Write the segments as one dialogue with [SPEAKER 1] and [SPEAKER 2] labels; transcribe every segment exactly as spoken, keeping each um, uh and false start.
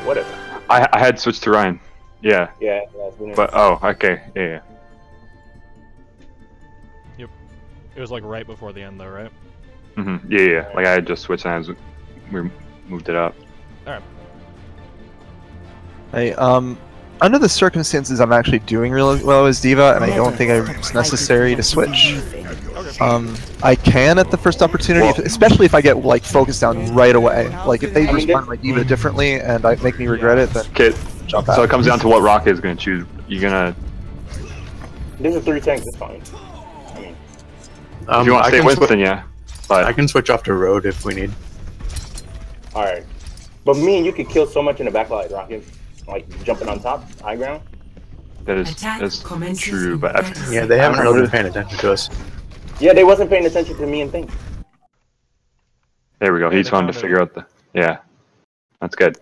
[SPEAKER 1] What if?
[SPEAKER 2] I I had switched to Ryan. Yeah.
[SPEAKER 1] Yeah.
[SPEAKER 2] But oh, okay, yeah, yeah.
[SPEAKER 3] Yep. It was like right before the end, though, right?
[SPEAKER 2] Mhm. Yeah, yeah. Like I had just switched and I was, we moved it up.
[SPEAKER 3] All right.
[SPEAKER 4] Hey, um, under the circumstances, I'm actually doing really well as D.Va, and I don't think it's necessary to switch. Um, I can at the first opportunity, if, especially if I get like focused down right away. Like if they
[SPEAKER 1] I mean,
[SPEAKER 4] respond to my D.Va differently and I make me regret it, then
[SPEAKER 2] Okay.
[SPEAKER 4] jump out.
[SPEAKER 2] So it comes down to what Rocket is gonna choose. You're gonna.
[SPEAKER 1] This is three tanks. It's fine. I mean,
[SPEAKER 2] Um, if you want to stay with, then yeah. But
[SPEAKER 5] I can switch off to Road if we need.
[SPEAKER 1] all right. But me and you could kill so much in the backline, Rocket. Like jumping on top, high ground.
[SPEAKER 2] that is that's true. But I,
[SPEAKER 5] Yeah, they haven't really been paying attention to us.
[SPEAKER 1] Yeah, they wasn't paying attention to me and things.
[SPEAKER 2] there we go.
[SPEAKER 3] Yeah,
[SPEAKER 2] He's
[SPEAKER 3] they
[SPEAKER 2] trying to
[SPEAKER 3] found it.
[SPEAKER 2] figure out the. Yeah. That's good.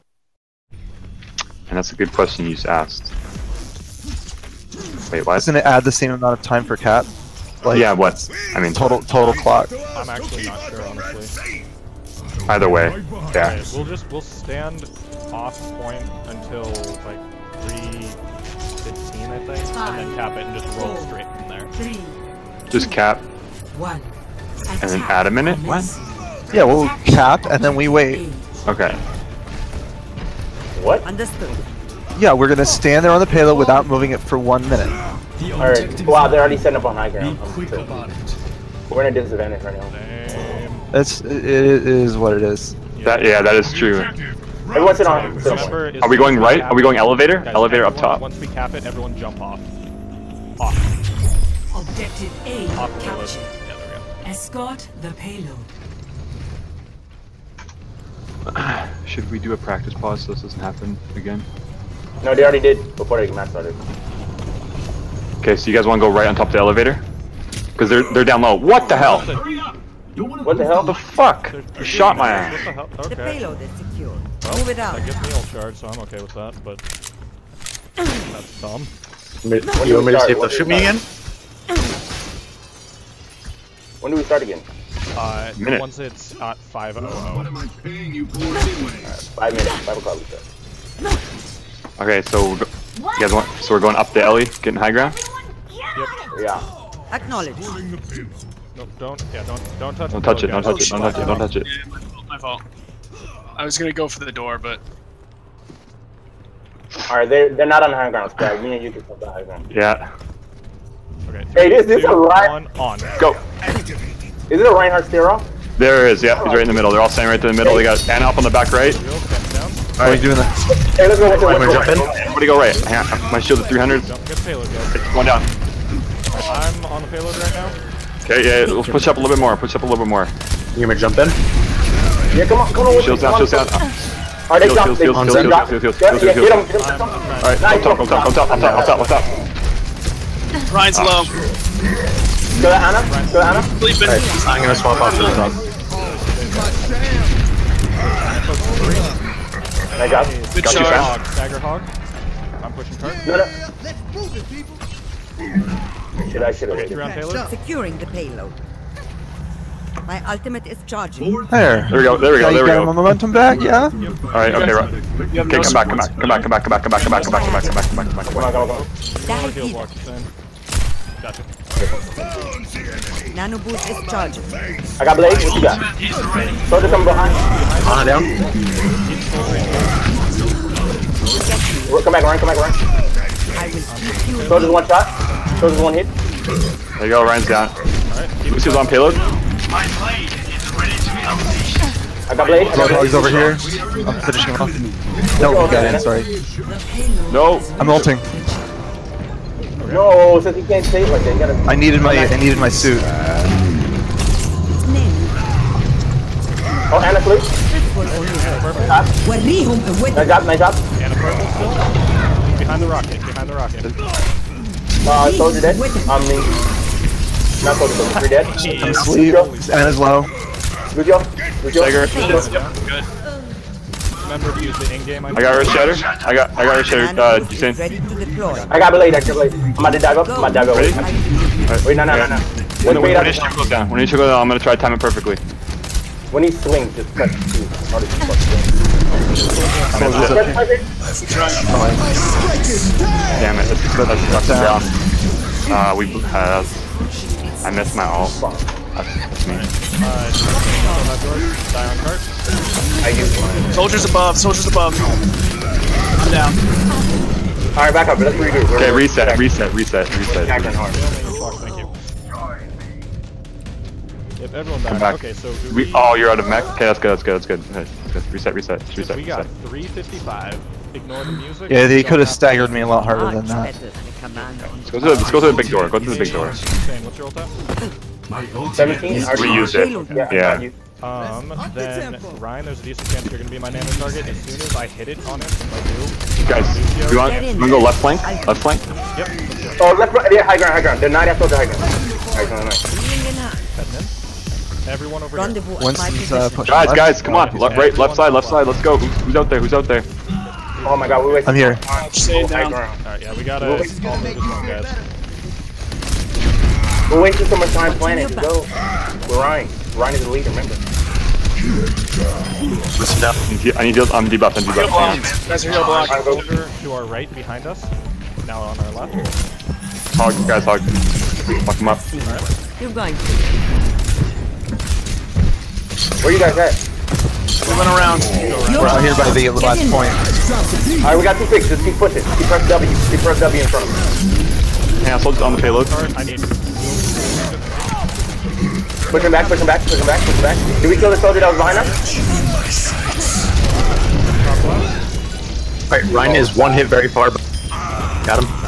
[SPEAKER 2] And that's a good question you just asked. Wait, what?
[SPEAKER 4] Doesn't it add the same amount of time for Cat? Like,
[SPEAKER 2] Yeah, what? I mean,
[SPEAKER 4] total total clock.
[SPEAKER 3] I'm actually not sure, honestly.
[SPEAKER 2] either way. Yeah.
[SPEAKER 3] Okay, we'll just we'll stand off point until like three fifteen, I think, and then cap it and just roll straight from there.
[SPEAKER 6] Three,
[SPEAKER 2] Just cap
[SPEAKER 6] one.
[SPEAKER 2] and then add a minute? What?
[SPEAKER 4] Yeah, we'll cap and then we wait.
[SPEAKER 2] Okay.
[SPEAKER 1] What?
[SPEAKER 6] Understood.
[SPEAKER 4] Yeah, we're gonna stand there on the payload without moving it for one minute.
[SPEAKER 1] All right. Wow, they're already setting up on high ground. We're in a disadvantage right now.
[SPEAKER 3] Same.
[SPEAKER 4] It's it is what it is.
[SPEAKER 2] That yeah, that is true.
[SPEAKER 1] Everyone sit on. Sit on.
[SPEAKER 3] Remember, as
[SPEAKER 2] Are we
[SPEAKER 3] soon
[SPEAKER 2] going
[SPEAKER 3] as
[SPEAKER 2] right?
[SPEAKER 3] cap
[SPEAKER 2] Are we going
[SPEAKER 3] it-
[SPEAKER 2] elevator?
[SPEAKER 3] guys,
[SPEAKER 2] Elevator up
[SPEAKER 3] everyone-
[SPEAKER 2] top.
[SPEAKER 3] Once we cap it, everyone jump off. Off.
[SPEAKER 6] Objective A
[SPEAKER 3] Off the payload.
[SPEAKER 6] captured.
[SPEAKER 3] Yeah, there we go.
[SPEAKER 6] Escort the payload.
[SPEAKER 2] Should we do a practice pause so this doesn't happen again?
[SPEAKER 1] No, they already did before the match started.
[SPEAKER 2] Okay, so you guys want to go right on top of the elevator? Because they're they're down low. What the hell?
[SPEAKER 1] What the hell?
[SPEAKER 2] The fuck? You shot my ass.
[SPEAKER 3] What the hell?
[SPEAKER 6] The
[SPEAKER 3] Okay.
[SPEAKER 6] payload is secure.
[SPEAKER 3] Well,
[SPEAKER 6] Move it out.
[SPEAKER 3] that gives me ult charge, so I'm okay with that, but that's dumb.
[SPEAKER 5] You want me to see if they'll shoot me again?
[SPEAKER 1] When do we start again?
[SPEAKER 3] Uh,
[SPEAKER 2] Minute.
[SPEAKER 3] once it's at five hundred.
[SPEAKER 1] Five minutes. Five o'clock. we start.
[SPEAKER 2] Okay, so we're go you guys want? So we're going up the alley, getting high ground.
[SPEAKER 1] Yeah.
[SPEAKER 6] Acknowledge.
[SPEAKER 3] No, don't. Yeah, don't. Don't touch.
[SPEAKER 2] Don't
[SPEAKER 3] the
[SPEAKER 2] touch it.
[SPEAKER 3] payload,
[SPEAKER 2] Don't
[SPEAKER 3] guys.
[SPEAKER 2] touch it. Don't touch it. Don't touch it.
[SPEAKER 7] Yeah, my fault, my fault. I was gonna go for the door, but
[SPEAKER 1] All right. They're they're not on the high ground. Squad. Me and you can stop the high ground.
[SPEAKER 2] Yeah.
[SPEAKER 3] Okay.
[SPEAKER 1] Hey, this this is
[SPEAKER 3] two,
[SPEAKER 1] a right.
[SPEAKER 3] one, on.
[SPEAKER 2] Go.
[SPEAKER 1] Is it a Reinhardt steer off?
[SPEAKER 2] There it is. Yep, he's right in the middle. They're all standing right in the middle. They got Anna up on the back right.
[SPEAKER 3] Real, step down.
[SPEAKER 4] How are you doing that?
[SPEAKER 1] Hey, let's go. Let's go.
[SPEAKER 5] Wanna
[SPEAKER 1] Let's
[SPEAKER 5] jump in?
[SPEAKER 1] go.
[SPEAKER 2] Everybody go right. Hang on. My shield at three hundred.
[SPEAKER 3] Don't get payload, guys.
[SPEAKER 2] It's going down.
[SPEAKER 3] I'm on the payload right now.
[SPEAKER 2] Okay, yeah, let's push up a little bit more. Push up a little bit more.
[SPEAKER 5] You want me to jump in?
[SPEAKER 1] Yeah, come on, come on. with
[SPEAKER 2] Shields
[SPEAKER 1] me,
[SPEAKER 2] down,
[SPEAKER 1] come
[SPEAKER 2] shields
[SPEAKER 1] on.
[SPEAKER 2] down.
[SPEAKER 1] Are they
[SPEAKER 2] Shields,
[SPEAKER 1] dropped?
[SPEAKER 2] shields, shields,
[SPEAKER 1] They-
[SPEAKER 2] shields,
[SPEAKER 1] they
[SPEAKER 2] shields,
[SPEAKER 1] dropped?
[SPEAKER 2] shields, shields,
[SPEAKER 1] Yeah,
[SPEAKER 2] shields,
[SPEAKER 1] yeah,
[SPEAKER 2] shields,
[SPEAKER 1] Get him,
[SPEAKER 2] shields.
[SPEAKER 1] get him, get him.
[SPEAKER 3] I'm
[SPEAKER 2] Alright,
[SPEAKER 1] Nice,
[SPEAKER 2] up top, up top, up top, up top, up top, up top.
[SPEAKER 7] Ryan's low.
[SPEAKER 1] Go to Anna. Go to Anna.
[SPEAKER 7] Sleeping.
[SPEAKER 5] I'm gonna swap off to the top.
[SPEAKER 1] Nice job.
[SPEAKER 7] Good
[SPEAKER 2] Got you,
[SPEAKER 7] charge.
[SPEAKER 2] fam.
[SPEAKER 3] Hog, stagger hog. I'm pushing cart.
[SPEAKER 1] No, no. Should I, should
[SPEAKER 3] Okay, three
[SPEAKER 1] I?
[SPEAKER 3] round payload.
[SPEAKER 6] Securing the payload. My ultimate is charging.
[SPEAKER 4] There.
[SPEAKER 2] There we go, there we
[SPEAKER 4] Now
[SPEAKER 2] go,
[SPEAKER 4] you
[SPEAKER 2] there we
[SPEAKER 4] got
[SPEAKER 2] go.
[SPEAKER 4] my momentum back, yeah?
[SPEAKER 2] Alright, okay, right. Okay, come back, come back, come back, come back, come back, come back, come back, come back, come back, come back, come back, come back,
[SPEAKER 1] Come on,
[SPEAKER 2] come
[SPEAKER 1] come on,
[SPEAKER 2] back.
[SPEAKER 1] come on.
[SPEAKER 3] All the GoldWatch is in. Gotcha.
[SPEAKER 6] Nano boost is charging.
[SPEAKER 1] I got Blade. What you got? Soldier coming behind.
[SPEAKER 5] Anna down.
[SPEAKER 1] Come back, Ryan. Come back, Ryan.
[SPEAKER 6] I will keep you.
[SPEAKER 1] Soldier's one shot. Soldier's one hit.
[SPEAKER 2] There you go, Ryan's down.
[SPEAKER 3] Alright, keep it
[SPEAKER 2] Lucy's on payload.
[SPEAKER 1] I got Blade. I got
[SPEAKER 4] He's
[SPEAKER 1] Blade.
[SPEAKER 4] over here. I'm finishing him off. No, we got in, sorry.
[SPEAKER 2] No.
[SPEAKER 4] I'm ulting.
[SPEAKER 1] No, since he can't save like that, you gotta.
[SPEAKER 4] I needed my I needed my suit.
[SPEAKER 1] Oh, Anna flew. Nice job, nice job.
[SPEAKER 3] And a purple still. Behind the rocket, behind the rocket.
[SPEAKER 1] Uh, Soldier dead. I mean, not Soldier, Soldier three dead.
[SPEAKER 4] I'm asleep. Anna's low.
[SPEAKER 1] Good job. Good job.
[SPEAKER 2] Stagger.
[SPEAKER 7] Good.
[SPEAKER 3] Remember to use the in-game.
[SPEAKER 2] I got her shatter. I got I got her shatter. Uh,
[SPEAKER 6] Nano boost
[SPEAKER 2] Jason.
[SPEAKER 6] is ready to deploy.
[SPEAKER 1] I got Blade, I got Blade. I'm about to dive up. I'm about to dive up.
[SPEAKER 2] Ready?
[SPEAKER 1] Wait, wait, no, no, no, no.
[SPEAKER 2] When,
[SPEAKER 1] Wait,
[SPEAKER 2] when,
[SPEAKER 1] wait,
[SPEAKER 2] when his shield goes down, when his shield goes down, I'm gonna try to time it perfectly.
[SPEAKER 1] when he swings, just press two. How does he fuck swing?
[SPEAKER 2] I missed
[SPEAKER 1] press target.
[SPEAKER 2] Damn it, let's let's let's down. Uh, we have. I missed my ult. That's, that's me.
[SPEAKER 3] Uh, die on cart.
[SPEAKER 1] I use mine.
[SPEAKER 7] Soldiers above, soldiers above. I'm down.
[SPEAKER 1] Alright, back up, let's regroup.
[SPEAKER 2] Okay, reset, reset, reset, reset.
[SPEAKER 1] Attacking hard.
[SPEAKER 3] Fuck, thank you. If everyone died,
[SPEAKER 2] back.
[SPEAKER 3] okay, so do
[SPEAKER 2] We,
[SPEAKER 3] we,
[SPEAKER 2] oh, you're out of mech? Okay, that's good, that's good, that's good. Okay, that's good. Reset, reset, just reset,
[SPEAKER 3] we got
[SPEAKER 2] reset.
[SPEAKER 3] three fifty-five. Ignore the music.
[SPEAKER 4] Yeah, they
[SPEAKER 3] We
[SPEAKER 4] could
[SPEAKER 3] don't
[SPEAKER 4] have
[SPEAKER 3] to-
[SPEAKER 4] staggered me a lot harder than
[SPEAKER 6] Much
[SPEAKER 4] that.
[SPEAKER 6] better than a command on
[SPEAKER 2] Let's go to the, let's go to the big door, go to the big door.
[SPEAKER 3] Shane, what's your ult at?
[SPEAKER 1] seventeen?
[SPEAKER 2] We used it.
[SPEAKER 1] Yeah.
[SPEAKER 2] Yeah.
[SPEAKER 1] You-
[SPEAKER 3] Um, then Ryan, there's a decent chance you're gonna be my nano target. As soon as I hit it on him, if I do.
[SPEAKER 2] Guys, you want, you want to go left flank? Left flank?
[SPEAKER 3] Yep.
[SPEAKER 1] Oh, left, right, yeah, high ground, high ground. The night after the high ground. Alright, no, no.
[SPEAKER 6] Healing in hand.
[SPEAKER 3] Heading in. Everyone over here.
[SPEAKER 6] Rendezvous at my
[SPEAKER 4] Winston's uh,
[SPEAKER 6] position.
[SPEAKER 4] pushing
[SPEAKER 2] Guys,
[SPEAKER 4] left.
[SPEAKER 2] guys, come on. Left, right, left side, left side, let's go. Who's, who's out there? Who's out there?
[SPEAKER 1] Oh my god, we wasted
[SPEAKER 4] I'm here.
[SPEAKER 1] time.
[SPEAKER 7] Stay
[SPEAKER 1] Oh, high
[SPEAKER 7] down.
[SPEAKER 1] ground.
[SPEAKER 3] Alright, yeah, we gotta all move this one, guys.
[SPEAKER 1] We're wasting so much time planning. Let's go. We're Ryan. Ryan is the leader, remember.
[SPEAKER 5] Listen down.
[SPEAKER 2] I need to, I'm debuffed, I'm
[SPEAKER 7] Heal
[SPEAKER 2] debuffed.
[SPEAKER 7] block. Guys are heal block.
[SPEAKER 1] Alright, go.
[SPEAKER 3] Soldier to our right, behind us. Now on our left.
[SPEAKER 2] Hog, guys, hog. Fuck him up.
[SPEAKER 6] You're going to.
[SPEAKER 1] Where you guys at?
[SPEAKER 7] Moving around.
[SPEAKER 4] We're out here by the last point.
[SPEAKER 1] Alright, we got two picks. Just keep pushing. Keep press W. Keep press W in front of us.
[SPEAKER 2] Cancelled on the payload.
[SPEAKER 3] I need.
[SPEAKER 1] Push him back, push him back, push him back, push him back. Did we kill the soldier that was behind us?
[SPEAKER 5] Alright, Ryan is one hit very far. But got him.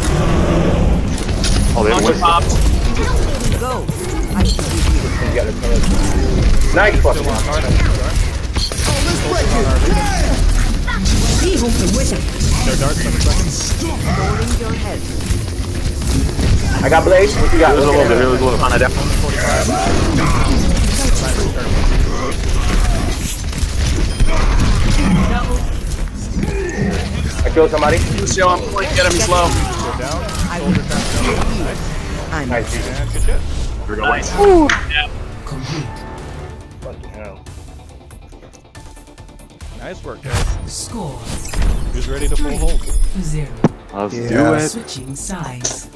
[SPEAKER 2] Oh, they have
[SPEAKER 7] Launcher
[SPEAKER 2] Winston.
[SPEAKER 7] popped.
[SPEAKER 6] Go. I can give you the
[SPEAKER 1] You got it. Nice fucking.
[SPEAKER 6] Be home with him.
[SPEAKER 3] Their darts on the second.
[SPEAKER 6] Holding your head.
[SPEAKER 1] I got Blaze. What you got?
[SPEAKER 2] There's a little bit,
[SPEAKER 1] Look at
[SPEAKER 2] there's a little
[SPEAKER 5] On a down.
[SPEAKER 1] it. I killed somebody.
[SPEAKER 7] Lucio, I'm pulling. Get him. He's low.
[SPEAKER 3] Go down. Soldier down. Nice.
[SPEAKER 6] I'm
[SPEAKER 1] Nice.
[SPEAKER 3] And good shit.
[SPEAKER 7] Nice. Yeah.
[SPEAKER 1] Fucking hell.
[SPEAKER 3] Nice work, guys.
[SPEAKER 8] Score
[SPEAKER 3] Who's ready to full hold?
[SPEAKER 8] zero.
[SPEAKER 2] Let's
[SPEAKER 4] Yeah.
[SPEAKER 2] do it.
[SPEAKER 8] Switching sides.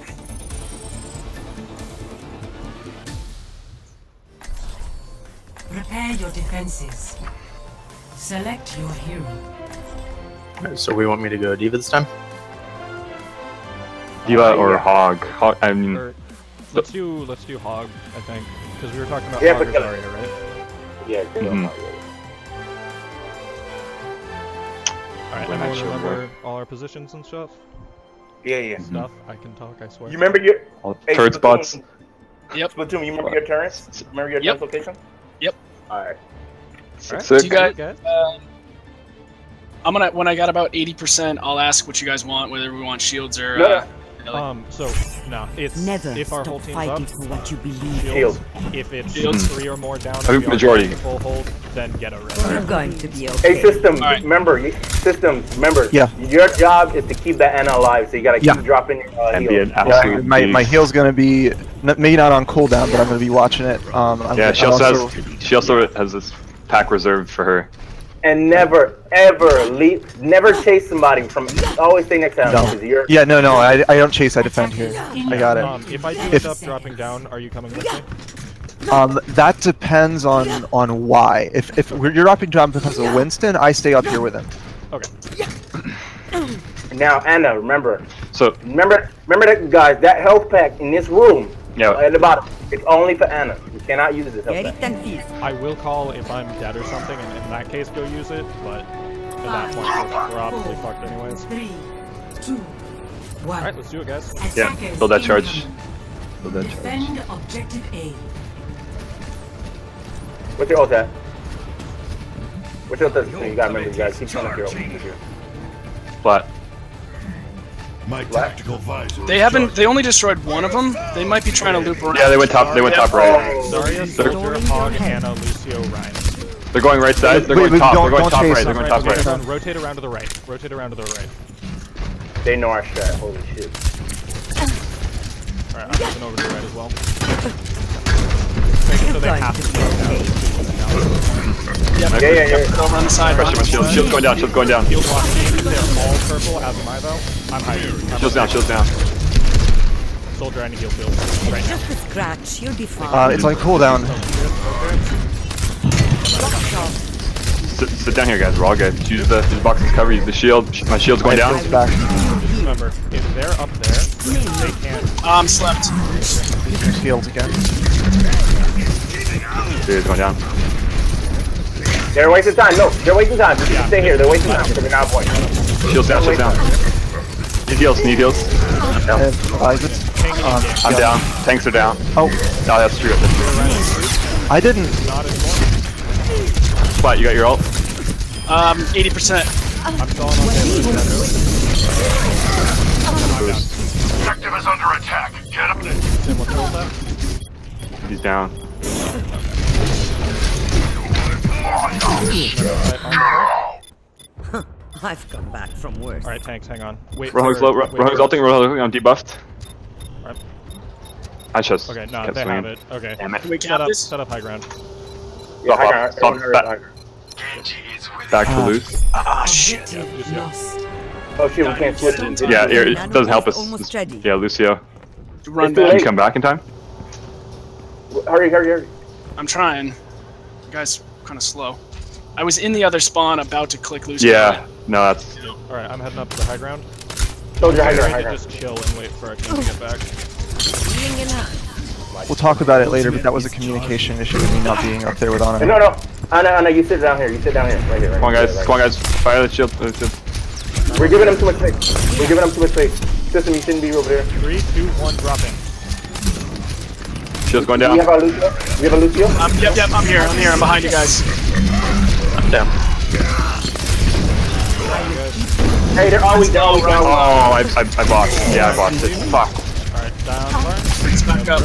[SPEAKER 8] Prepare your defenses. Select your hero.
[SPEAKER 5] Alright, so we want me to go Diva this time?
[SPEAKER 2] Diva or hog? Hog, I mean,
[SPEAKER 3] Or, let's do let's do hog, I think, because we were talking about
[SPEAKER 1] Yeah,
[SPEAKER 3] hog
[SPEAKER 1] but-
[SPEAKER 3] or Zarya, right?
[SPEAKER 1] Yeah, good.
[SPEAKER 2] Mhm.
[SPEAKER 3] All right,
[SPEAKER 2] When
[SPEAKER 3] everyone
[SPEAKER 2] I show
[SPEAKER 3] remember all our positions and stuff.
[SPEAKER 1] Yeah, yeah.
[SPEAKER 3] Stuff. I can talk. I swear.
[SPEAKER 1] You remember your
[SPEAKER 2] all
[SPEAKER 1] Hey,
[SPEAKER 2] third
[SPEAKER 1] Splatoon.
[SPEAKER 2] spots.
[SPEAKER 7] Yep.
[SPEAKER 1] Splatoon, you remember your turrets? Remember your
[SPEAKER 7] Yep.
[SPEAKER 1] turret location?
[SPEAKER 7] Yep.
[SPEAKER 1] Alright.
[SPEAKER 3] Alright.
[SPEAKER 2] Sick.
[SPEAKER 7] Do you guys?
[SPEAKER 3] guys.
[SPEAKER 7] Um, I'm gonna when I got about eighty percent, I'll ask what you guys want, whether we want shields or.
[SPEAKER 1] No,
[SPEAKER 7] Uh,
[SPEAKER 3] Um. So no, it's
[SPEAKER 6] Never
[SPEAKER 3] if our whole
[SPEAKER 6] stop
[SPEAKER 3] team's
[SPEAKER 6] fighting
[SPEAKER 3] up.
[SPEAKER 6] for what you believe.
[SPEAKER 3] Shields. If it's
[SPEAKER 7] Shields.
[SPEAKER 3] three or more down,
[SPEAKER 2] I think
[SPEAKER 3] and we are
[SPEAKER 2] majority.
[SPEAKER 3] going to full hold, then get a red.
[SPEAKER 6] You're going to be okay.
[SPEAKER 1] Hey, systems,
[SPEAKER 7] Alright.
[SPEAKER 1] remember, you- systems, remember,
[SPEAKER 4] Yeah.
[SPEAKER 1] your job is to keep that Ana alive, so you gotta keep
[SPEAKER 4] Yeah.
[SPEAKER 1] dropping your uh,
[SPEAKER 2] And be
[SPEAKER 1] heals.
[SPEAKER 2] an absolute
[SPEAKER 4] My my
[SPEAKER 2] beast.
[SPEAKER 4] heal's gonna be n- maybe not on cooldown, but I'm gonna be watching it. Um, I'm,
[SPEAKER 2] Yeah, she
[SPEAKER 4] I'm
[SPEAKER 2] also has she also has this pack reserved for her.
[SPEAKER 1] And never, ever leave, never chase somebody from, always stay next to them,
[SPEAKER 4] No.
[SPEAKER 1] because you're,
[SPEAKER 4] Yeah, no, no, I, I don't chase, I defend here. I got it.
[SPEAKER 3] Um. If I do
[SPEAKER 4] If-
[SPEAKER 3] end up dropping down, are you coming with me?
[SPEAKER 4] Um, that depends on on why. If if we're, you're dropping down because of Winston, I stay up here with him.
[SPEAKER 3] Okay.
[SPEAKER 1] now, Ana, remember,
[SPEAKER 2] So
[SPEAKER 1] remember, remember that, guys, that health pack in this room,
[SPEAKER 2] yeah,
[SPEAKER 1] at the bottom, it's only for Ana. You cannot use this health
[SPEAKER 6] Get it
[SPEAKER 1] pack.
[SPEAKER 6] and feast.
[SPEAKER 3] I will call if I'm dead or something, and in that case, go use it. But at that point, we're probably fucked anyways.
[SPEAKER 8] Three, two, one.
[SPEAKER 3] All right, let's do it, guys.
[SPEAKER 2] yeah.
[SPEAKER 8] Attackers
[SPEAKER 2] Build that charge.
[SPEAKER 8] incoming.
[SPEAKER 2] Build that charge.
[SPEAKER 8] Defend objective A.
[SPEAKER 1] What's your ult at? What's your ult at? So you gotta remember, you guys keep trying to your ult here.
[SPEAKER 2] Flat.
[SPEAKER 9] My tactical visor.
[SPEAKER 7] They haven't. They only destroyed one of them. They might be trying to loop around.
[SPEAKER 2] Yeah, they went top. They went top right.
[SPEAKER 3] Zarya, Soldier, Hog, Ana, Lucio, Ryan.
[SPEAKER 2] They're going right side. They're
[SPEAKER 4] Wait,
[SPEAKER 2] going
[SPEAKER 4] wait,
[SPEAKER 2] top.
[SPEAKER 4] don't-
[SPEAKER 2] They're going
[SPEAKER 4] don't
[SPEAKER 2] top
[SPEAKER 4] chase
[SPEAKER 2] right. They're
[SPEAKER 4] them.
[SPEAKER 2] going top
[SPEAKER 3] Okay,
[SPEAKER 2] right.
[SPEAKER 3] then rotate around to the right. Rotate around to the right.
[SPEAKER 1] They know our strat, holy shit.
[SPEAKER 3] Alright, I'm moving over to the right as well. make it so they have to slow down.
[SPEAKER 7] Yep.
[SPEAKER 1] Yeah, yeah, yeah.
[SPEAKER 7] Over on the side.
[SPEAKER 2] Pressure my shield. Shield's going down. Shield's going down.
[SPEAKER 3] Shield block. They're all purple, as am I though. I'm hiding.
[SPEAKER 2] Shield's down. Shield's down.
[SPEAKER 3] Soldier and a heal field right now.
[SPEAKER 6] Just a scratch, you'll be fine.
[SPEAKER 4] Uh, it's on cooldown.
[SPEAKER 2] Sit, sit down here, guys. We're all good. Use the, use the box's cover. Use the shield. My shield's going down.
[SPEAKER 4] It's back.
[SPEAKER 3] Just remember, if they're up there, they can't.
[SPEAKER 7] Um, slept.
[SPEAKER 4] Using shields again.
[SPEAKER 2] Dude, it's going down.
[SPEAKER 1] They're wasting time. No, they're wasting time. Just yeah. Stay here. They're wasting time. They're not point.
[SPEAKER 2] Shield's down. Shield's down. Need heals. Need heals.
[SPEAKER 4] And Isaac. Um,
[SPEAKER 2] I'm down. Tanks are down.
[SPEAKER 4] Oh.
[SPEAKER 2] No, that's true.
[SPEAKER 4] I didn't.
[SPEAKER 2] Splat, you got your ult?
[SPEAKER 7] Um, eighty percent.
[SPEAKER 3] I'm stalling on
[SPEAKER 9] Objective is under attack. Get up there.
[SPEAKER 2] He's down.
[SPEAKER 6] I've come back from worse.
[SPEAKER 3] Alright, tanks, hang on. Wait.
[SPEAKER 2] Rohung's
[SPEAKER 3] for,
[SPEAKER 2] low.
[SPEAKER 3] wait
[SPEAKER 2] Rohung's
[SPEAKER 3] for-
[SPEAKER 2] ulting. Rohung's I'm debuffed.
[SPEAKER 3] Right.
[SPEAKER 2] I just.
[SPEAKER 3] Okay, no,
[SPEAKER 2] kept
[SPEAKER 3] they
[SPEAKER 2] swinging.
[SPEAKER 3] have it. Okay.
[SPEAKER 2] Damn it.
[SPEAKER 7] Can we
[SPEAKER 3] Set
[SPEAKER 7] cap
[SPEAKER 3] up,
[SPEAKER 7] this?
[SPEAKER 3] set up high ground.
[SPEAKER 1] Yeah, high
[SPEAKER 2] Stop,
[SPEAKER 1] ground.
[SPEAKER 2] stop,
[SPEAKER 1] Everyone
[SPEAKER 2] back.
[SPEAKER 1] high ground.
[SPEAKER 2] Back to loose.
[SPEAKER 7] Ah, shit.
[SPEAKER 3] Yeah, just yeah.
[SPEAKER 1] Oh shit, we can't switch it.
[SPEAKER 2] Yeah, it, it doesn't help us.
[SPEAKER 6] Almost ready.
[SPEAKER 2] Yeah, Lucio.
[SPEAKER 7] Run
[SPEAKER 1] It's too
[SPEAKER 2] Can
[SPEAKER 7] back.
[SPEAKER 2] you come back in time?
[SPEAKER 1] Hurry, hurry, hurry.
[SPEAKER 7] I'm trying. You guys kind of slow. I was in the other spawn about to click Lucio.
[SPEAKER 2] Yeah. No, that's.
[SPEAKER 3] Alright, I'm heading up to the high ground.
[SPEAKER 1] Soldier, high
[SPEAKER 3] I'm
[SPEAKER 1] ground,
[SPEAKER 3] ready
[SPEAKER 1] high
[SPEAKER 3] to
[SPEAKER 1] ground.
[SPEAKER 3] just chill and wait for our team to get back.
[SPEAKER 4] We'll talk about it later, but that was a communication issue with me not being up there with Anna.
[SPEAKER 1] No, no. Anna, Anna, you sit down here. You sit down here. Right here. Right
[SPEAKER 2] Come on,
[SPEAKER 1] here,
[SPEAKER 2] guys.
[SPEAKER 1] right
[SPEAKER 2] Come on, guys. Fire the shield. the shield.
[SPEAKER 1] here. We're giving them too much space. We're giving them too much space. System, you shouldn't be over there.
[SPEAKER 3] Three, two, one, dropping.
[SPEAKER 2] Shield's going
[SPEAKER 1] Do
[SPEAKER 2] down.
[SPEAKER 1] you have a Lucio? Do you have a Lucio?
[SPEAKER 7] Um, yep, yep, I'm here. I'm here. I'm behind you guys.
[SPEAKER 5] I'm down.
[SPEAKER 1] Hey, they're always down. Always down.
[SPEAKER 2] Oh, I, I, I botched. Yeah, I botched it. Fuck.
[SPEAKER 3] Alright, down, fire.
[SPEAKER 7] Let's back up.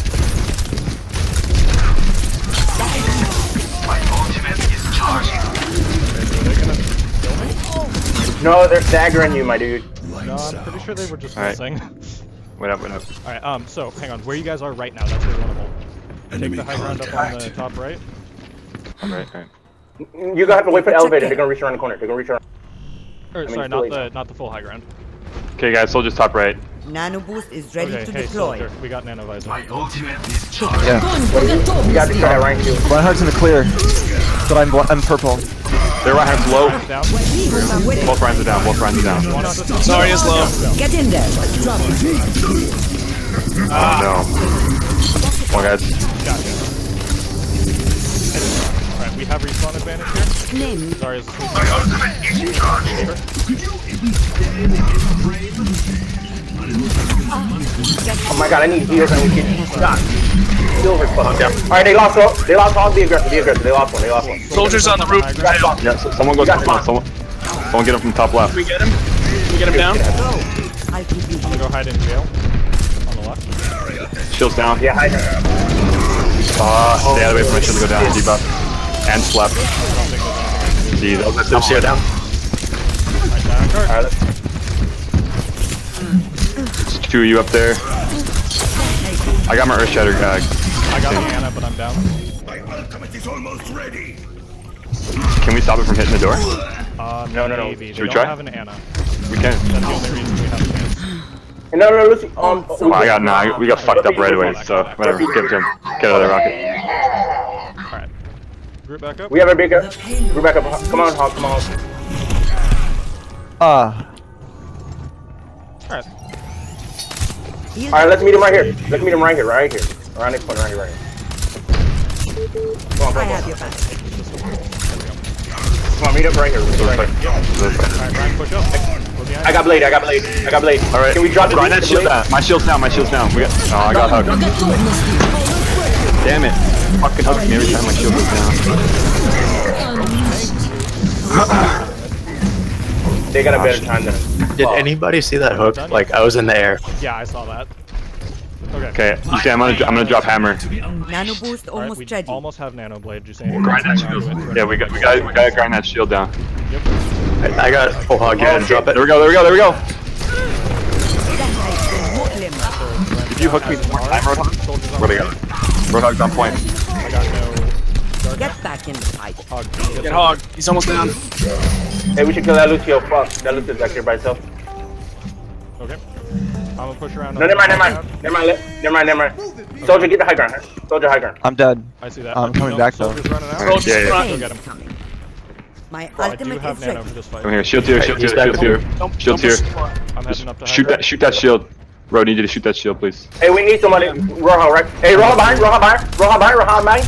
[SPEAKER 1] No, they're staggering you, my dude.
[SPEAKER 3] No, I'm pretty sure they were just
[SPEAKER 2] Alright.
[SPEAKER 3] missing.
[SPEAKER 2] Wait up, wait up.
[SPEAKER 3] Alright, um, so, hang on. Where you guys are right now, that's where you want to hold. Take
[SPEAKER 9] Enemy
[SPEAKER 3] the high ground up on the top right.
[SPEAKER 2] Alright, alright.
[SPEAKER 1] You're gonna have to wait for the elevator. They're gonna reach around the corner. They're gonna reach around.
[SPEAKER 3] Or,
[SPEAKER 1] mean,
[SPEAKER 3] sorry,
[SPEAKER 1] it's
[SPEAKER 3] not
[SPEAKER 1] too
[SPEAKER 3] the
[SPEAKER 1] late.
[SPEAKER 3] not the full high ground.
[SPEAKER 2] Okay, guys, soldier's top right.
[SPEAKER 6] Nano boost is ready
[SPEAKER 3] Okay,
[SPEAKER 6] to
[SPEAKER 3] hey,
[SPEAKER 6] deploy.
[SPEAKER 3] soldier, we got nano visor.
[SPEAKER 9] My ultimate is charged.
[SPEAKER 4] Yeah.
[SPEAKER 1] You got to try that rank too.
[SPEAKER 4] Reinhardt's in the clear, but I'm bl I'm purple.
[SPEAKER 2] Their right hand's low.
[SPEAKER 3] Down.
[SPEAKER 2] Both Rhines are down. Both Rhines are down.
[SPEAKER 3] One on the top.
[SPEAKER 7] Sorry, it's low.
[SPEAKER 6] Get in there.
[SPEAKER 2] Oh no. Come on, guys.
[SPEAKER 3] Gotcha. Alright, we have respawn advantage here.
[SPEAKER 6] Name.
[SPEAKER 3] Sorry, it's
[SPEAKER 9] My ultimate is charged.
[SPEAKER 1] Oh my god, I need heals. I need heals. God. Silver fuck. Yeah. Alright, they lost all. They lost all. Be aggressive. Be aggressive. They lost one. They lost one.
[SPEAKER 7] Soldiers on the roof.
[SPEAKER 1] You got spot.
[SPEAKER 2] Yeah, so someone goes. Come on, someone. Someone get him from top left.
[SPEAKER 7] Can we get him? Can we get him down?
[SPEAKER 6] I'll keep you
[SPEAKER 3] I'm gonna go hide in jail. On the left.
[SPEAKER 2] Shield's down.
[SPEAKER 1] Yeah, high.
[SPEAKER 2] Ah, stay out of the way from my shield to go down. Debuff. And slept. Jeez, that was
[SPEAKER 5] Lucio down.
[SPEAKER 3] Right down. Guard.
[SPEAKER 1] Alright, let's.
[SPEAKER 2] There's two of you up there. I got my Earth Shatter. Uh,
[SPEAKER 3] I got the Anna, but I'm down.
[SPEAKER 9] My ultimate is almost ready.
[SPEAKER 2] can we stop it from hitting the door?
[SPEAKER 3] Uh,
[SPEAKER 1] No, no, no.
[SPEAKER 3] maybe. They
[SPEAKER 2] Should we
[SPEAKER 3] don't
[SPEAKER 2] try?
[SPEAKER 3] have an Anna.
[SPEAKER 2] We can.
[SPEAKER 3] That's the only reason we have a chance.
[SPEAKER 1] No, no, Lucy. Um.
[SPEAKER 2] Oh, I got nah, we got fucked up right away. So whatever. Give it to him. Get out of the rocket.
[SPEAKER 3] Alright. Group back up.
[SPEAKER 1] We have a bigger. We're back up. Come on, Hawk. Come on.
[SPEAKER 4] Ah.
[SPEAKER 3] Alright.
[SPEAKER 1] Alright, let's meet him right here. Let's meet him right here. Right here. Around this corner. Right here. Right here. Come on,
[SPEAKER 6] I
[SPEAKER 1] come on,
[SPEAKER 6] have
[SPEAKER 1] come
[SPEAKER 6] your
[SPEAKER 1] on.
[SPEAKER 6] back.
[SPEAKER 1] Come on, meet up right here. Meet up right here.
[SPEAKER 3] Alright, Ryan, push up. Go behind.
[SPEAKER 1] I got blade. I got blade. I got blade.
[SPEAKER 2] All right.
[SPEAKER 1] Can we drop the
[SPEAKER 2] Ryan,
[SPEAKER 1] blade?
[SPEAKER 2] that shield down. My shield's down. My shield's down. We got. Oh, I got hugged. Damn it! Fucking hugged me every time my shield goes down.
[SPEAKER 1] They got a better time than us.
[SPEAKER 5] Did anybody see that hook? Like, I was in the air.
[SPEAKER 3] Yeah, I saw that. Okay.
[SPEAKER 2] Okay, you see, I'm gonna, I'm gonna drop hammer.
[SPEAKER 6] Nano boost
[SPEAKER 3] Alright,
[SPEAKER 6] almost
[SPEAKER 3] we
[SPEAKER 6] ready.
[SPEAKER 3] almost have nano blade. Just
[SPEAKER 2] Grind that shield. Yeah, we got, we got, we gotta grind that shield down.
[SPEAKER 3] Yep.
[SPEAKER 5] I, I got full hog here and drop it.
[SPEAKER 2] There we go. There we go. There we go. If you hook me one more time, Roadhog, what do we got? Roadhog's on point.
[SPEAKER 3] I got no.
[SPEAKER 6] Get back in the fight.
[SPEAKER 3] Hog.
[SPEAKER 7] Get Hog. He's almost down.
[SPEAKER 1] Hey, we should kill that Lucio. Fuck, that Lucio's back here by itself.
[SPEAKER 3] Okay. I'm gonna push around.
[SPEAKER 1] No, never mind, never mind, never mind, never mind, never mind. Soldier, get the high ground. Soldier, high ground.
[SPEAKER 4] I'm dead.
[SPEAKER 3] I see that.
[SPEAKER 4] I'm coming back though.
[SPEAKER 3] Soldier's running out.
[SPEAKER 7] Soldier's
[SPEAKER 2] Yeah, yeah.
[SPEAKER 7] running.
[SPEAKER 3] Go get him.
[SPEAKER 6] My
[SPEAKER 3] I do
[SPEAKER 6] ultimate
[SPEAKER 3] have
[SPEAKER 6] is
[SPEAKER 3] nano
[SPEAKER 6] ready.
[SPEAKER 3] for this fight.
[SPEAKER 2] Come here, shield here, shield here,
[SPEAKER 5] He's back
[SPEAKER 2] shield here.
[SPEAKER 7] Don't,
[SPEAKER 2] Shield
[SPEAKER 7] don't push
[SPEAKER 2] here.
[SPEAKER 7] too far.
[SPEAKER 3] I'm heading up to
[SPEAKER 2] Shoot
[SPEAKER 3] high
[SPEAKER 2] that, shoot that shield. Bro, need you to shoot that shield, please.
[SPEAKER 1] Hey, we need somebody. Rojo, right? Hey, Rojo behind, Rojo behind, Rojo behind, Rojo behind.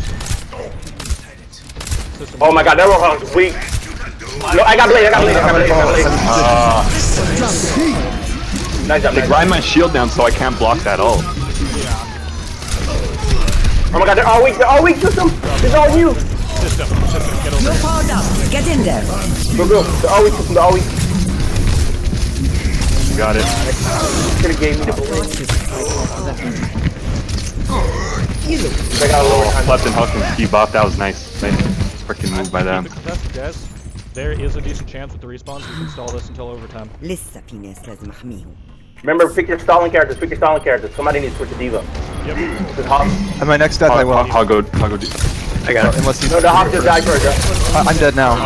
[SPEAKER 1] Oh my god, that Rojo is weak. No, I got blade, I got blade, I got blade, I got blade.
[SPEAKER 2] Uh,
[SPEAKER 1] Nice job,
[SPEAKER 2] they
[SPEAKER 1] nice job.
[SPEAKER 2] grind my shield down so I can't block that ult.
[SPEAKER 1] Oh my god, they're all weak, they're all weak, system. It's all you.
[SPEAKER 3] System. System. Get over
[SPEAKER 6] You're
[SPEAKER 3] here.
[SPEAKER 6] powered up. Get in there.
[SPEAKER 1] Go, go. They're all weak, system, they're all weak.
[SPEAKER 2] Got it.
[SPEAKER 1] Could've gave me the blade. They got a lower time.
[SPEAKER 2] Left and hook and keep off. That was nice. Nice freaking move by them.
[SPEAKER 3] Keep it contested, guys. There is a decent chance with the respawns we can stall this until overtime.
[SPEAKER 6] لسه في ناس لازم احميهم.
[SPEAKER 1] Remember, pick your stalling characters, pick your stalling characters. Somebody needs to switch to Diva.
[SPEAKER 3] Yep.
[SPEAKER 1] This Hawk.
[SPEAKER 4] At my next death, I will.
[SPEAKER 2] I'll go. I'll go.
[SPEAKER 5] I got it.
[SPEAKER 4] Unless he's.
[SPEAKER 1] No, the Hawk just died first,
[SPEAKER 4] I- I'm dead now.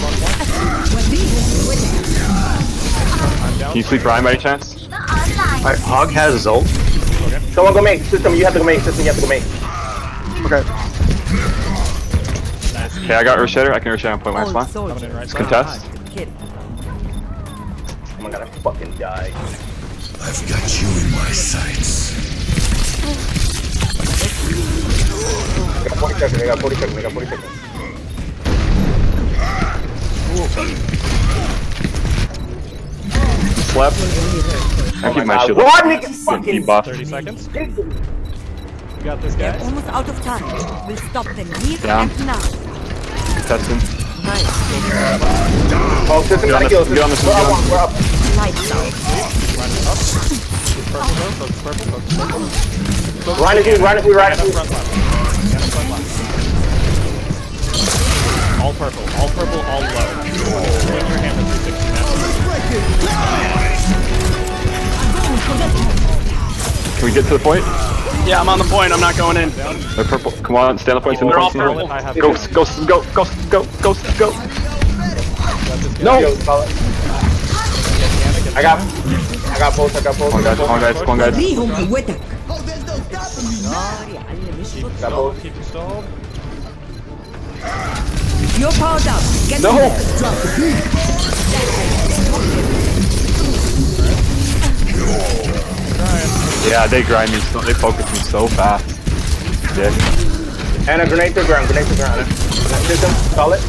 [SPEAKER 2] Can you sleep Ryan by any chance?
[SPEAKER 5] Alright, Hog has his ult.
[SPEAKER 1] Someone go main. System, you have to go main. System, you have to go main.
[SPEAKER 4] Okay.
[SPEAKER 2] Okay, I got Urshader. I can Urshader on point where I
[SPEAKER 6] Old
[SPEAKER 2] spawn.
[SPEAKER 3] Coming in
[SPEAKER 6] soldier.
[SPEAKER 3] right side.
[SPEAKER 2] Contest.
[SPEAKER 6] Kid.
[SPEAKER 1] Oh my god, I fucking died.
[SPEAKER 9] I've got you in my sights.
[SPEAKER 1] I got forty seconds, I got forty seconds, I got forty seconds.
[SPEAKER 2] Slap. I keep my shield.
[SPEAKER 1] What, nigga?
[SPEAKER 2] Good
[SPEAKER 1] Fucking
[SPEAKER 2] debuff.
[SPEAKER 3] thirty seconds. You got this,
[SPEAKER 6] They're
[SPEAKER 3] guys.
[SPEAKER 6] almost out of time. We'll stop them here
[SPEAKER 2] Down.
[SPEAKER 6] and now.
[SPEAKER 2] Testing.
[SPEAKER 6] Nice.
[SPEAKER 1] Oh, system
[SPEAKER 2] Get on
[SPEAKER 1] gotta
[SPEAKER 2] this-
[SPEAKER 1] kill.
[SPEAKER 2] get on this
[SPEAKER 1] We're
[SPEAKER 2] one,
[SPEAKER 1] up,
[SPEAKER 2] get on
[SPEAKER 1] we're up.
[SPEAKER 6] Lights out.
[SPEAKER 3] Purple though. Focus purple. Focus purple.
[SPEAKER 1] Ryan is you, Ryan is you, Ryan
[SPEAKER 3] Stand
[SPEAKER 1] is
[SPEAKER 3] up
[SPEAKER 1] you.
[SPEAKER 3] front left. Stand up front left. All purple. All purple. All low. Swing your hand to three sixty now.
[SPEAKER 2] Can we get to the point?
[SPEAKER 7] Yeah, I'm on the point. I'm not going in.
[SPEAKER 2] They're purple. Come on, stand up point. Stand
[SPEAKER 7] They're
[SPEAKER 2] up
[SPEAKER 7] all
[SPEAKER 2] point.
[SPEAKER 7] purple.
[SPEAKER 3] I have
[SPEAKER 2] Go, go, go, go, go, go, go.
[SPEAKER 1] No! Yo, solid. I got, I got both, I got both.
[SPEAKER 2] Come on, guys. Come on, guys. Come on, guys.
[SPEAKER 6] ليهم قوتك.
[SPEAKER 1] Got both.
[SPEAKER 3] Keep it stalled.
[SPEAKER 6] You're powered up. Get
[SPEAKER 1] No!
[SPEAKER 6] in there.
[SPEAKER 2] Yeah, they grind me. So, they focus me so fast. Dick.
[SPEAKER 1] And a grenade to the ground, grenade to the ground. System, solid.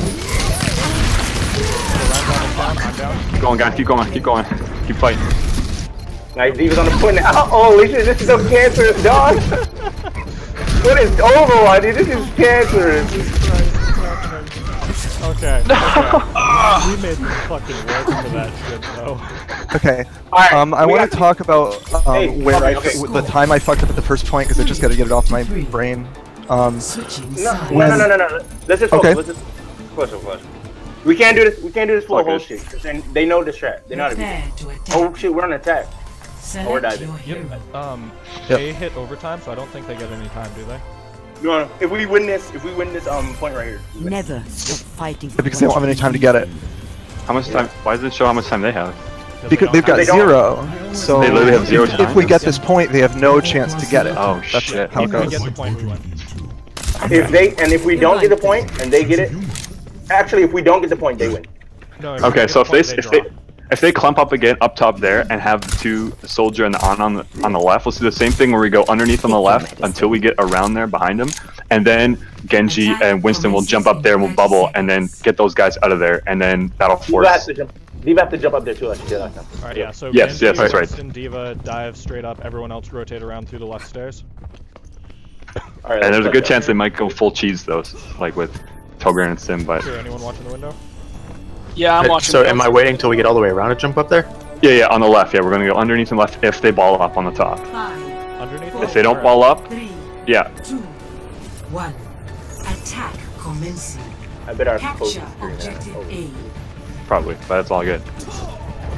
[SPEAKER 3] I'm down.
[SPEAKER 2] Keep going, guys. Keep going. Keep going. Keep fighting.
[SPEAKER 1] Nice, Diva's on the point now. Holy shit, this is so cancerous, dog. What is Overwatch, dude? This is cancerous.
[SPEAKER 3] Okay. Okay. We made this fucking work for that shit, though.
[SPEAKER 4] Okay.
[SPEAKER 1] Alright,
[SPEAKER 4] Um, I
[SPEAKER 1] we
[SPEAKER 4] want
[SPEAKER 1] got-
[SPEAKER 4] to talk about um,
[SPEAKER 1] Hey,
[SPEAKER 4] where
[SPEAKER 1] okay,
[SPEAKER 4] I
[SPEAKER 1] okay.
[SPEAKER 4] the time I fucked up at the first point because I just got to get it off my brain. Um,
[SPEAKER 8] Switching
[SPEAKER 1] No,
[SPEAKER 8] sides.
[SPEAKER 1] no, no, no, no, no. Let's just focus.
[SPEAKER 4] Okay.
[SPEAKER 1] Let's just focus, focus. We can't do this. We can't do this for a whole
[SPEAKER 2] Focus.
[SPEAKER 1] shit. 'Cause then they know this strat. They know how to be.
[SPEAKER 8] Prepare to attack.
[SPEAKER 1] Oh shit, we're on attack.
[SPEAKER 8] Select
[SPEAKER 1] we're diving.
[SPEAKER 8] your hero.
[SPEAKER 3] Um,
[SPEAKER 4] Yep.
[SPEAKER 3] they hit overtime, so I don't think they get any time, do they?
[SPEAKER 1] No, no. If we win this, if we win this um point right here. we win.
[SPEAKER 6] Never stop fighting.
[SPEAKER 4] because they don't have any time to get it.
[SPEAKER 2] How much time? Why does it show how much time they have?
[SPEAKER 4] Because they've got
[SPEAKER 1] They don't-
[SPEAKER 4] zero. So
[SPEAKER 2] They literally have zero
[SPEAKER 4] if,
[SPEAKER 2] time?
[SPEAKER 4] if we get this point, they have no chance to get it.
[SPEAKER 2] Oh
[SPEAKER 4] That's
[SPEAKER 2] shit.
[SPEAKER 4] how it
[SPEAKER 3] If we
[SPEAKER 4] goes.
[SPEAKER 3] get the point, we win.
[SPEAKER 1] If they and if we don't get the point and they get it, actually, if we don't get the point, they win.
[SPEAKER 3] No, if we
[SPEAKER 2] Okay,
[SPEAKER 3] get
[SPEAKER 2] so
[SPEAKER 3] the
[SPEAKER 2] if they
[SPEAKER 3] point,
[SPEAKER 2] if
[SPEAKER 3] draw.
[SPEAKER 2] they if they clump up again up top there and have the two soldier and the on on the on the left, let's do the same thing where we go underneath on the left until we get around there behind them, and then Genji and Winston will jump up there and we'll bubble and then get those guys out of there, and then that'll
[SPEAKER 1] Diva has
[SPEAKER 2] force.
[SPEAKER 1] to jump. Diva has to jump up there too. Like she did last time.
[SPEAKER 3] Alright, yeah, so
[SPEAKER 2] Yes,
[SPEAKER 3] Genji,
[SPEAKER 2] yes, that's right.
[SPEAKER 3] Winston, Diva dive straight up, everyone else rotate around through the left stairs.
[SPEAKER 1] All right.
[SPEAKER 2] And there's a good
[SPEAKER 1] let's
[SPEAKER 2] chance they might go full cheese though, like with Togran and Sim, but
[SPEAKER 3] Sure, anyone watching the window?
[SPEAKER 7] Yeah, I'm watching.
[SPEAKER 5] So am I waiting till we get all the way around to jump up there?
[SPEAKER 2] yeah, yeah, on the left, yeah, we're gonna go underneath and left if they ball up on the top.
[SPEAKER 8] Five,
[SPEAKER 3] Underneath?
[SPEAKER 2] If they don't ball up,
[SPEAKER 8] three,
[SPEAKER 2] yeah,
[SPEAKER 8] two, one. Attack commencing.
[SPEAKER 1] I bet our
[SPEAKER 8] Capture objective A.
[SPEAKER 2] probably, but it's all good.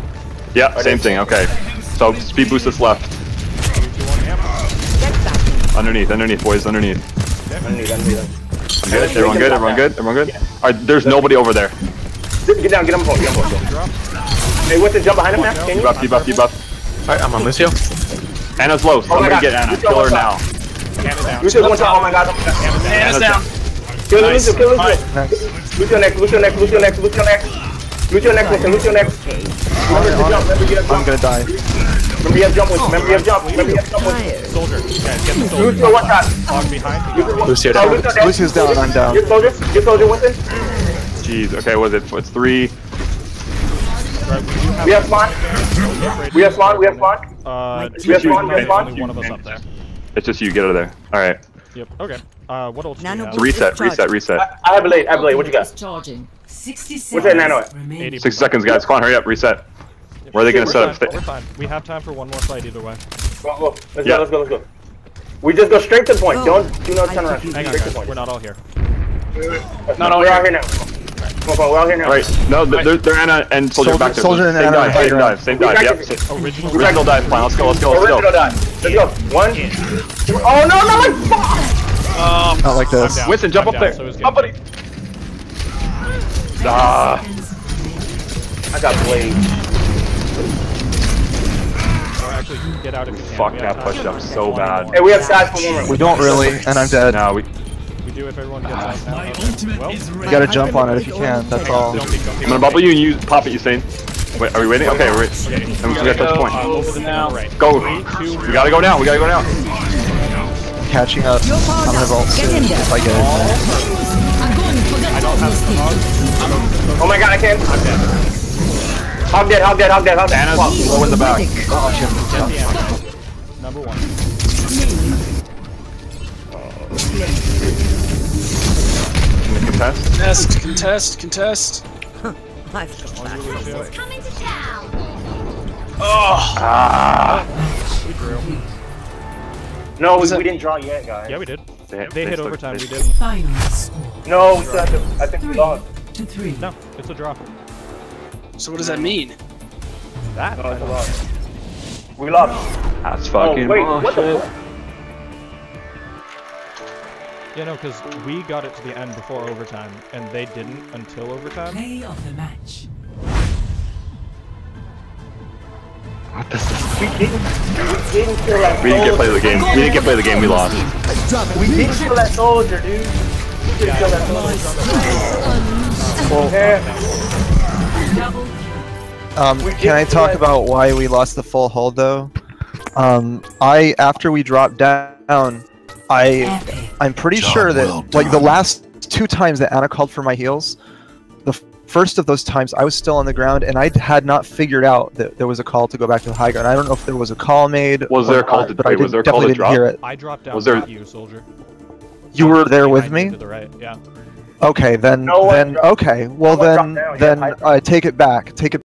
[SPEAKER 2] Yeah, same thing. Okay, so speed boost us left.
[SPEAKER 3] three, two, one, hammer.
[SPEAKER 6] Get back in.
[SPEAKER 2] Underneath, underneath, boys, underneath.
[SPEAKER 1] Underneath, underneath.
[SPEAKER 2] Good. Everyone good? Everyone good? Everyone good? Alright, there's nobody over there.
[SPEAKER 1] Get down, get on the phone, get on the phone. Hey, what's the jump behind him now? Can you?
[SPEAKER 2] Debuff, debuff, debuff.
[SPEAKER 5] Alright, I'm on Lucio.
[SPEAKER 2] Anna's low. Somebody get Anna. Kill her now.
[SPEAKER 3] Anna down.
[SPEAKER 1] Lucio's one shot. Oh my god.
[SPEAKER 7] Anna's down.
[SPEAKER 1] Kill Lucio, kill Lucio. Lucio next, Lucio next, Lucio next, Lucio next. Lucio next, Lucio, Lucio next. Remember to jump, remember you have jump.
[SPEAKER 4] I'm gonna die.
[SPEAKER 1] Remember you have jump with, remember you have jump, remember you have jump with.
[SPEAKER 3] Soldier. Guys, get the soldier.
[SPEAKER 1] Lucio, one shot.
[SPEAKER 3] Log behind.
[SPEAKER 5] Lucio
[SPEAKER 1] Oh,
[SPEAKER 5] down.
[SPEAKER 1] Lucio down.
[SPEAKER 4] Lucio's down, I'm down.
[SPEAKER 1] Get soldier, get soldier, Winston.
[SPEAKER 2] Jeez, okay, what is it? It's three.
[SPEAKER 1] We have spawn. We have spawn, we have spawn.
[SPEAKER 3] Uh,
[SPEAKER 1] We have spawn, we have spawn.
[SPEAKER 3] only one of us up there.
[SPEAKER 2] It's just you, get her there. Alright.
[SPEAKER 3] Yep. Okay. Uh, what else do you
[SPEAKER 6] Nano
[SPEAKER 3] have?
[SPEAKER 6] boost.
[SPEAKER 2] Reset, reset, reset.
[SPEAKER 1] I I have a blade, I have a blade, what you got?
[SPEAKER 8] Charging. sixty
[SPEAKER 1] What's that nano at?
[SPEAKER 8] remaining.
[SPEAKER 2] Sixty seconds, guys. Come on, hurry up, reset. Where are they gonna
[SPEAKER 3] We're
[SPEAKER 2] set up?
[SPEAKER 3] fine,
[SPEAKER 2] Stay-
[SPEAKER 3] We're fine. We have time for one more fight either way.
[SPEAKER 1] Go, go. Let's
[SPEAKER 2] Yeah.
[SPEAKER 1] go, let's go, let's go. We just go straight to the point. Don't do no turn around.
[SPEAKER 3] Hang on,
[SPEAKER 1] Straight to the
[SPEAKER 3] guys.
[SPEAKER 1] point.
[SPEAKER 3] We're not all here.
[SPEAKER 1] Not all We're out here now. Come on, come on, we're out here now.
[SPEAKER 2] Alright, no, they're, they're Anna and Soldier,
[SPEAKER 4] Soldier-
[SPEAKER 2] back there.
[SPEAKER 4] Soldier and
[SPEAKER 2] same
[SPEAKER 4] Anna
[SPEAKER 2] dive,
[SPEAKER 4] are
[SPEAKER 2] same
[SPEAKER 4] fighting
[SPEAKER 2] dive, same
[SPEAKER 1] We
[SPEAKER 2] dive,
[SPEAKER 1] got
[SPEAKER 2] yep.
[SPEAKER 1] this.
[SPEAKER 2] Same-
[SPEAKER 3] Original.
[SPEAKER 2] Original dive plan, let's go, let's go, let's
[SPEAKER 1] Original
[SPEAKER 2] go.
[SPEAKER 1] die. Let's go. One. Oh no, no, like fuck!
[SPEAKER 7] Oh,
[SPEAKER 4] Not like
[SPEAKER 3] I'm
[SPEAKER 4] this.
[SPEAKER 3] down.
[SPEAKER 2] Winston, jump
[SPEAKER 3] I'm
[SPEAKER 2] up
[SPEAKER 3] down,
[SPEAKER 2] there.
[SPEAKER 3] so is
[SPEAKER 2] Up, buddy. Ah,
[SPEAKER 1] I got blade.
[SPEAKER 3] Or actually, get out if you can.
[SPEAKER 2] fuck,
[SPEAKER 3] We
[SPEAKER 2] that
[SPEAKER 3] have time
[SPEAKER 2] pushed
[SPEAKER 3] for
[SPEAKER 2] up
[SPEAKER 3] one
[SPEAKER 2] so
[SPEAKER 3] more.
[SPEAKER 2] bad.
[SPEAKER 1] Hey, we have size for one more.
[SPEAKER 4] We don't really, and I'm dead.
[SPEAKER 2] no, we.
[SPEAKER 3] We do if everyone gets out now. Okay. Well,
[SPEAKER 4] You gotta jump on it if you can, that's all.
[SPEAKER 3] don't peek, don't peek.
[SPEAKER 2] I'm gonna bubble you and you pop it, you saying? Wait, are we waiting? Okay, we're
[SPEAKER 3] Okay.
[SPEAKER 2] and we got touch point.
[SPEAKER 3] Uh, over the now. Right.
[SPEAKER 2] Go.
[SPEAKER 3] Three, two,
[SPEAKER 2] We gotta go down, we gotta go down.
[SPEAKER 4] Catching up. I'm gonna vault soon if I get it.
[SPEAKER 3] I don't have the hog.
[SPEAKER 1] Oh my god, I can't. Hog dead, hog dead, hog dead, hog dead.
[SPEAKER 2] Anna's
[SPEAKER 1] Fuck.
[SPEAKER 2] low in the back.
[SPEAKER 3] Get the Anna. Number one.
[SPEAKER 2] Can we contest?
[SPEAKER 7] contest, contest, contest.
[SPEAKER 6] I've got that.
[SPEAKER 7] Oh,
[SPEAKER 2] Ah.
[SPEAKER 3] We drew.
[SPEAKER 1] No, we,
[SPEAKER 7] Was it-
[SPEAKER 1] we didn't draw yet, guys.
[SPEAKER 3] Yeah, we did.
[SPEAKER 2] They,
[SPEAKER 3] They
[SPEAKER 2] they
[SPEAKER 3] hit
[SPEAKER 2] stuck-
[SPEAKER 3] overtime.
[SPEAKER 2] they-
[SPEAKER 3] We didn't.
[SPEAKER 8] Final score.
[SPEAKER 1] No, we still have to, I think we lost.
[SPEAKER 8] To three.
[SPEAKER 3] No, it's a draw.
[SPEAKER 7] so what does that mean?
[SPEAKER 3] That.
[SPEAKER 1] No, it's a loss. We lost.
[SPEAKER 2] That's
[SPEAKER 1] Oh,
[SPEAKER 2] fucking
[SPEAKER 1] wait, what the
[SPEAKER 2] bullshit.
[SPEAKER 1] fuck?
[SPEAKER 3] Yeah, no, because we got it to the end before overtime, and they didn't until overtime.
[SPEAKER 8] Play of the match.
[SPEAKER 2] What the fuck?
[SPEAKER 1] We didn't, we didn't kill that
[SPEAKER 2] We didn't get play
[SPEAKER 1] soldier.
[SPEAKER 2] the game. We didn't get play the game, we lost.
[SPEAKER 1] We didn't kill that soldier, dude. We didn't kill that soldier. Yeah.
[SPEAKER 4] Um, can I talk about why we lost the full hold though? Um, I after we dropped down, I I'm pretty sure that like the last two times that Anna called for my heals, the f- first of those times I was still on the ground and I had not figured out that there was a call to go back to the high ground. I don't know if there was a call made.
[SPEAKER 2] Was
[SPEAKER 4] or
[SPEAKER 2] there a call
[SPEAKER 4] not,
[SPEAKER 2] to-
[SPEAKER 4] but I
[SPEAKER 2] wait, was
[SPEAKER 4] didn't-
[SPEAKER 2] there a call to
[SPEAKER 4] definitely didn't hear it.
[SPEAKER 3] I dropped down
[SPEAKER 2] Was there-
[SPEAKER 3] with you, soldier.
[SPEAKER 4] You were there with
[SPEAKER 3] Behind you
[SPEAKER 4] me?
[SPEAKER 3] To the right. Yeah.
[SPEAKER 4] Okay, then
[SPEAKER 1] No one
[SPEAKER 4] then
[SPEAKER 1] dropped-
[SPEAKER 4] okay. Well
[SPEAKER 1] no one
[SPEAKER 4] then
[SPEAKER 1] dropped down, yeah,
[SPEAKER 4] then
[SPEAKER 1] high
[SPEAKER 4] I take it back. Take it